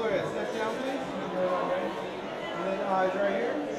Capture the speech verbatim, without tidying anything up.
Gloria, step down, please. And then eyes right here.